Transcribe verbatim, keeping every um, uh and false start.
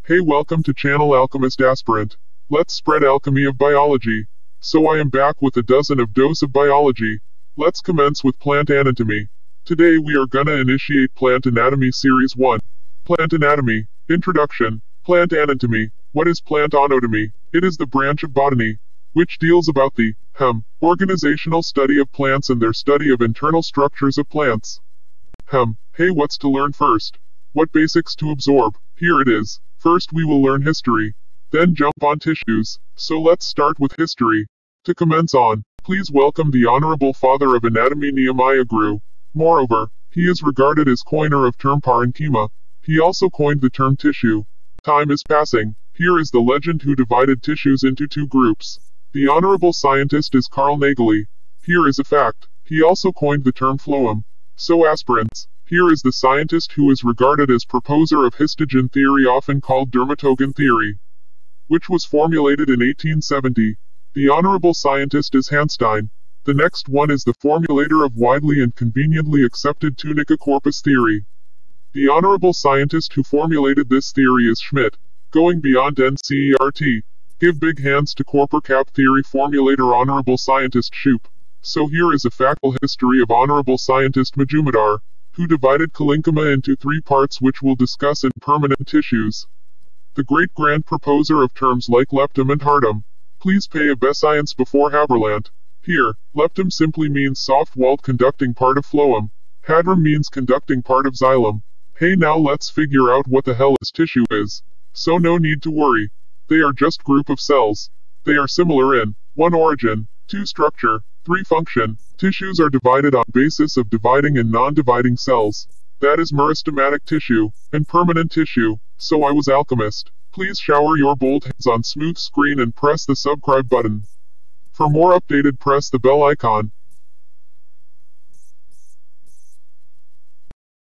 Hey, welcome to channel Alchemist Aspirant. Let's spread alchemy of biology. So I am back with a dozen of dose of biology. Let's commence with plant anatomy. Today we are gonna initiate Plant Anatomy Series one. Plant Anatomy. Introduction. Plant Anatomy. What is plant anatomy? It is the branch of botany, which deals about the, hem, organizational study of plants and their study of internal structures of plants. Hem, hey, what's to learn first? What basics to absorb? Here it is. First we will learn history, then jump on tissues, so let's start with history. To commence on, please welcome the Honorable Father of Anatomy Nehemiah Grew. Moreover, he is regarded as coiner of term parenchyma. He also coined the term tissue. Time is passing. Here is the legend who divided tissues into two groups. The honorable scientist is Carl Nageli. Here is a fact. He also coined the term phloem. So aspirants, here is the scientist who is regarded as proposer of histogen theory, often called dermatogen theory, which was formulated in eighteen seventy. The honorable scientist is Hanstein. The next one is the formulator of widely and conveniently accepted tunica corpus theory. The honorable scientist who formulated this theory is Schmidt. Going beyond N C E R T. Give big hands to corpor cap theory formulator honorable scientist Shoup. So here is a factual history of honorable scientist Majumdar, who divided parenchyma into three parts which we'll discuss in permanent tissues. The great grand proposer of terms like leptum and hardum. Please pay obeisance before Haberland. Here, leptum simply means soft-walled conducting part of phloem. Hadrum means conducting part of xylem. Hey, now let's figure out what the hell is tissue is. So no need to worry. They are just group of cells. They are similar in one origin, two structure, three function. Tissues are divided on basis of dividing and non-dividing cells. That is meristematic tissue, and permanent tissue. So I was alchemist. Please shower your bold hands on smooth screen and press the subscribe button. For more updated, press the bell icon.